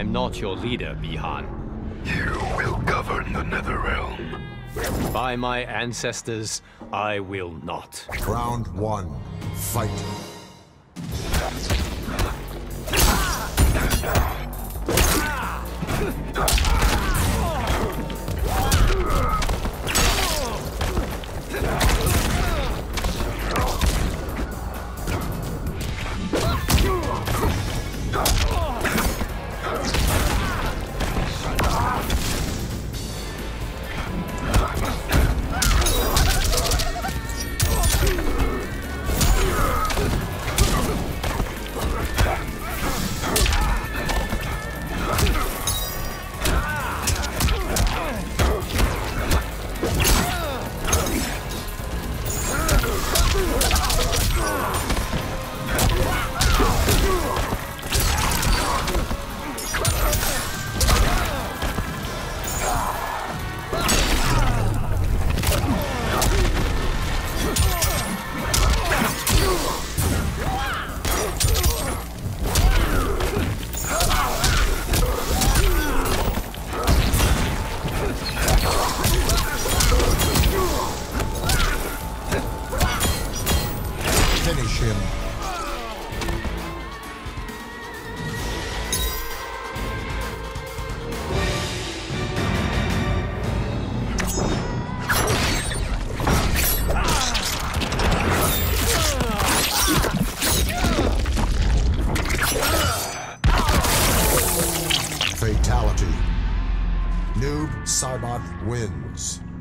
I'm not your leader, Bi-Han. You will govern the Netherrealm. By my ancestors, I will not. Round one, fight. Finish him. Fatality. Noob Saibot wins.